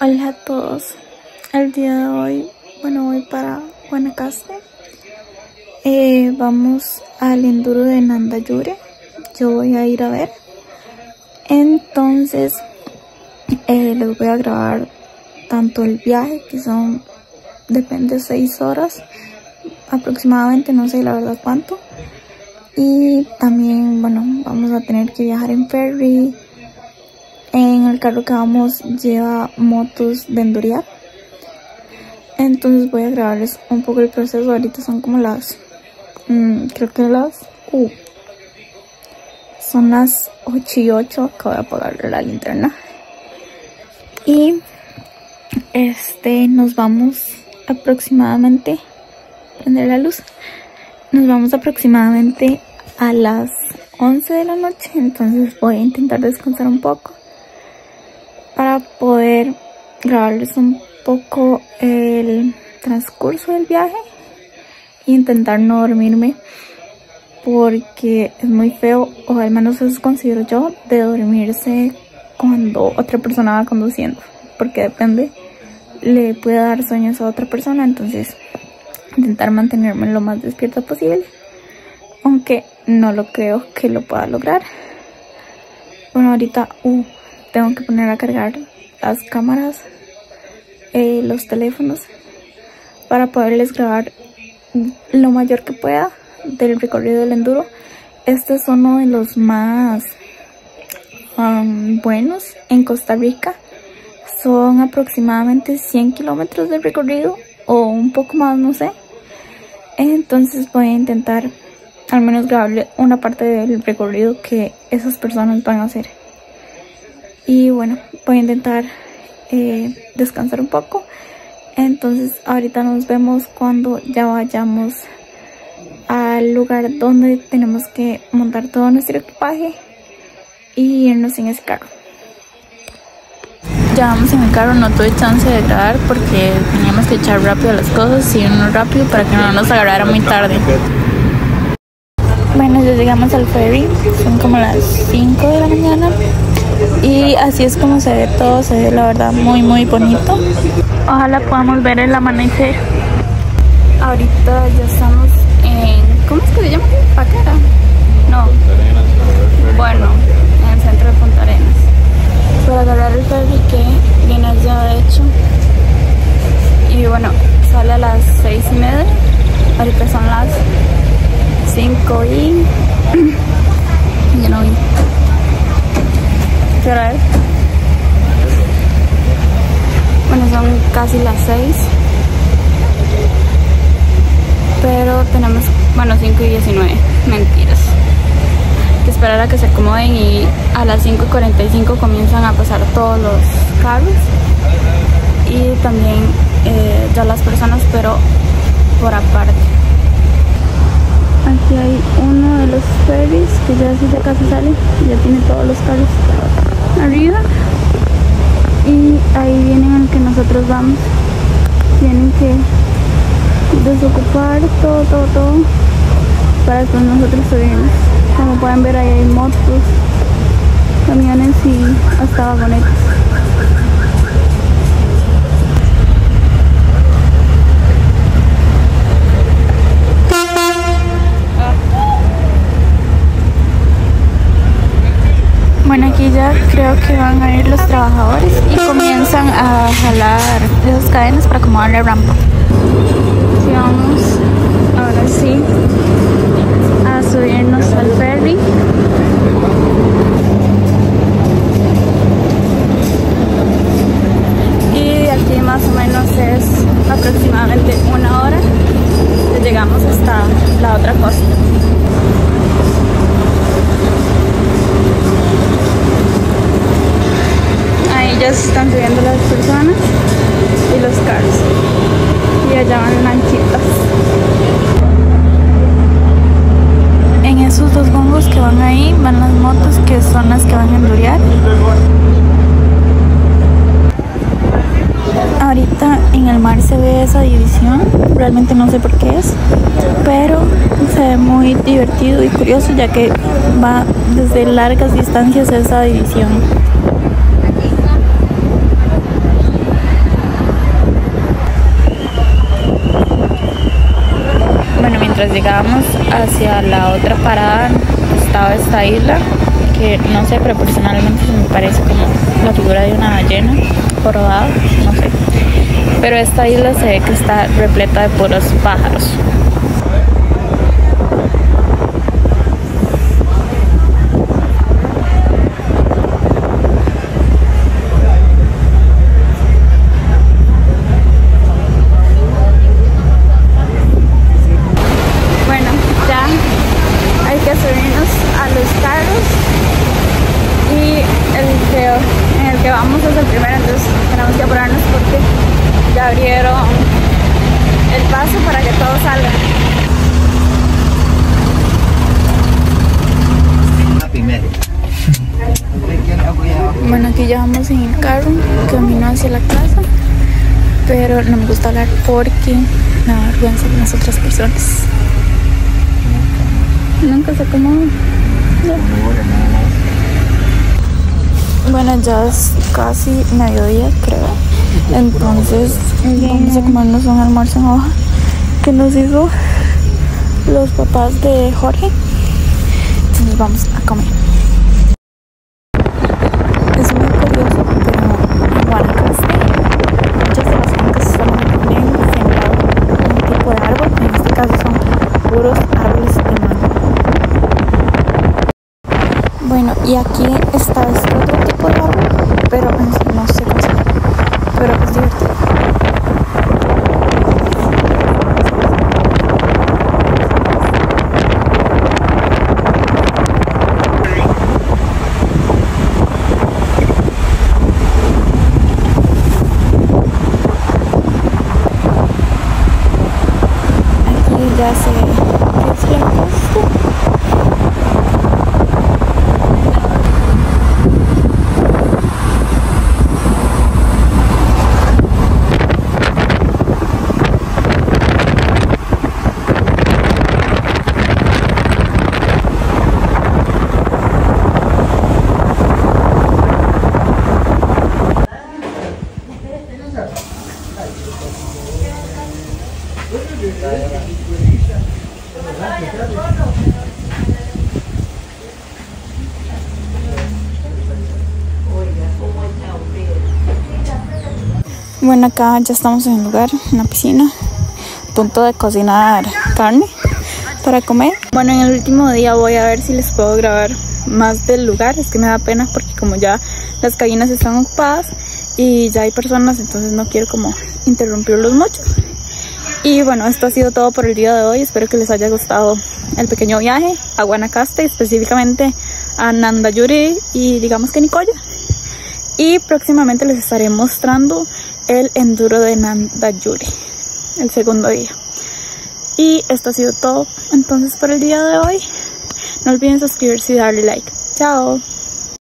Hola a todos, el día de hoy, voy para Guanacaste. Vamos al enduro de Nandayure. Yo voy a ir a ver. Entonces, les voy a grabar tanto el viaje, que son, depende, 6 horas aproximadamente, no sé la verdad cuánto. Y también, vamos a tener que viajar en ferry. En el carro que vamos lleva motos de endurear. Entonces voy a grabarles un poco el proceso. Ahorita son como las, son las 8:08. Acabo de apagar la linterna. Y nos vamos aproximadamente, prender la luz. Nos vamos aproximadamente a las 11 de la noche. Entonces voy a intentar descansar un poco para poder grabarles un poco el transcurso del viaje e intentar no dormirme, porque es muy feo, o al menos eso considero yo, de dormirse cuando otra persona va conduciendo, porque depende, le puede dar sueños a otra persona. Entonces intentar mantenerme lo más despierta posible, aunque no lo creo que lo pueda lograr. Ahorita tengo que poner a cargar las cámaras, los teléfonos, para poderles grabar lo mayor que pueda del recorrido del enduro. Este es uno de los más buenos en Costa Rica. Son aproximadamente 100 kilómetros de recorrido o un poco más, no sé. Entonces voy a intentar al menos grabarle una parte del recorrido que esas personas van a hacer. Y voy a intentar descansar un poco. Entonces ahorita nos vemos cuando ya vayamos al lugar donde tenemos que montar todo nuestro equipaje y irnos en ese carro. Ya vamos en el carro. No tuve chance de grabar porque teníamos que echar rápido las cosas y irnos rápido para que no nos agarrara muy tarde. Ya llegamos al ferry, son como las 5 de la mañana y así es como se ve todo. Se ve la verdad muy bonito. Ojalá podamos ver el amanecer. Ahorita ya estamos en, ¿cómo es que se llama? ¿Paquera? No, bueno, en el centro de Punta Arenas, para agarrar el ferry que viene allá de hecho. Y sale a las 6:30. Ahorita son las 5 y ya no vi. ¿Qué hora es? Son casi las 6, pero tenemos 5:19, mentiras, que esperar a que se acomoden, y a las 5:45 comienzan a pasar todos los carros y también ya las personas, pero por aparte. Aquí hay uno de los ferries que ya casi sale, ya tiene todos los carros arriba, y ahí vienen al que nosotros vamos. Tienen que desocupar todo para después nosotros subirnos. Como pueden ver, ahí hay motos, camiones y hasta vagonetas. Aquí ya creo que van a ir los trabajadores y comienzan a jalar esas cadenas para acomodar la rampa. Y vamos ahora sí a subirnos al ferry. Y de aquí más o menos es aproximadamente 1 hora. Llegamos hasta la otra costa. Ya se están subiendo las personas y los carros, y allá van lanchitas. En esos dos bombos que van ahí van las motos, que son las que van a endurear. Ahorita en el mar se ve esa división, realmente no sé por qué es, pero se ve muy divertido y curioso, ya que va desde largas distancias esa división. mientras llegábamos hacia la otra parada estaba esta isla que no sé, pero personalmente me parece como la figura de una ballena jorobada, no sé. Pero esta isla se ve que está repleta de puros pájaros. Vamos desde el primero, entonces tenemos que apurarnos porque ya abrieron el paso para que todo salga. Bueno, aquí ya vamos en el carro, camino hacia la casa, pero no me gusta hablar porque me da vergüenza de las otras personas. Nunca se acomoda. Bueno, ya es casi mediodía, creo. Entonces vamos a comernos un almuerzo en hoja que nos hizo los papás de Jorge. Entonces vamos a comer. Es muy curioso, pero en Guanacaste muchas de las fincas solo tienen sembrado un tipo de árbol. En este caso son puros árboles de mango. Bueno, y aquí está este otro tipo de árbol, pero no sé cómo se llama, pero es divertido. Aquí ya se ve que es la costa. Bueno, acá ya estamos en el lugar, en la piscina, a punto de cocinar carne para comer. Bueno, en el último día voy a ver si les puedo grabar más del lugar. Es que me da pena porque como ya las cabinas están ocupadas y ya hay personas, entonces no quiero como interrumpirlos mucho. Y bueno, esto ha sido todo por el día de hoy. Espero que les haya gustado el pequeño viaje a Guanacaste, específicamente a Nandayuri y digamos que Nicoya. Y próximamente les estaré mostrando el enduro de Nandayuri, el segundo día. Y esto ha sido todo entonces por el día de hoy. No olviden suscribirse y darle like. Chao.